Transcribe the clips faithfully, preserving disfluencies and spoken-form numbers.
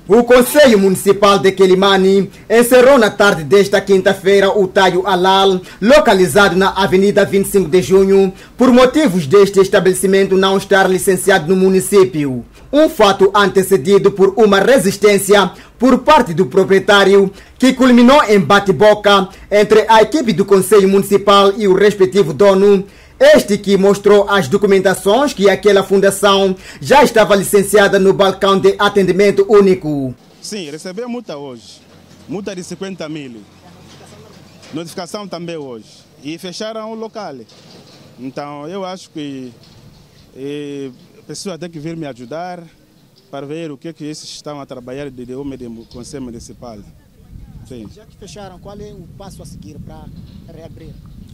O Conselho Municipal de Quelimane encerrou na tarde desta quinta-feira o Taio Halal, localizado na Avenida vinte e cinco de junho, por motivos deste estabelecimento não estar licenciado no município. Um fato antecedido por uma resistência por parte do proprietário, que culminou em bate-boca entre a equipe do Conselho Municipal e o respectivo dono. Este que mostrou as documentações que aquela fundação já estava licenciada no balcão de atendimento único. Sim, recebeu multa hoje. Multa de cinquenta mil. Notificação também hoje. E fecharam o local. Então eu acho que eh, a pessoa tem que vir me ajudar para ver o que, que esses estão a trabalhar de homem do Conselho Municipal. Sim. Já que fecharam, qual é o passo a seguir para reabrir?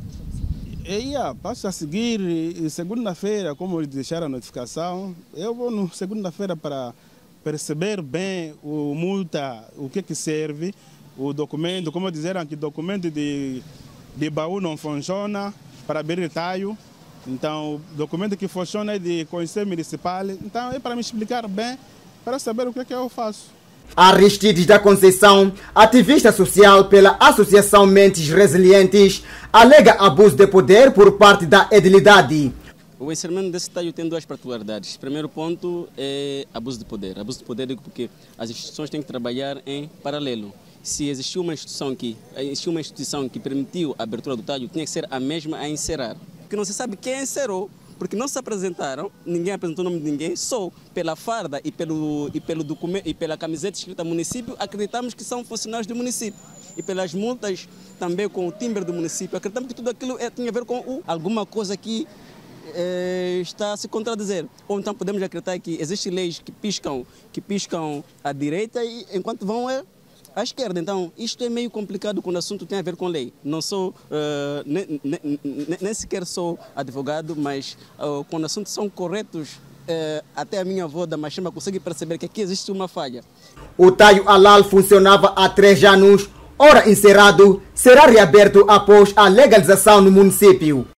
E a passo a seguir, segunda-feira, como eles deixaram a notificação, eu vou no segunda-feira para perceber bem o multa, o que que serve, o documento, como disseram que o documento de, de baú não funciona para abrir taio. Então, o documento que funciona é de Conselho Municipal. Então, é para me explicar bem, para saber o que, que eu faço. Aristides da Conceição, ativista social pela Associação Mentes Resilientes, alega abuso de poder por parte da edilidade. O encerramento desse taio tem duas particularidades. Primeiro ponto é abuso de poder. Abuso de poder digo porque as instituições têm que trabalhar em paralelo. Se existiu uma instituição que, existiu uma instituição que permitiu a abertura do taio, tinha que ser a mesma a encerrar. Porque não se sabe quem encerrou, porque não se apresentaram, ninguém apresentou o nome de ninguém, só pela farda e, pelo, e, pelo documento, e pela camiseta escrita município, acreditamos que são funcionários do município. E pelas multas, também com o timbre do município, acreditamos que tudo aquilo é, tinha a ver com o, alguma coisa que é, está a se contradizer. Ou então podemos acreditar que existem leis que piscam, que piscam à direita e enquanto vão é, à esquerda. Então, isto é meio complicado quando o assunto tem a ver com lei. Não sou, uh, nem, nem, nem sequer sou advogado, mas uh, quando assuntos são corretos, uh, até a minha avó da Machema consegue perceber que aqui existe uma falha. O Taio Halal funcionava há três anos, ora encerrado, será reaberto após a legalização no município.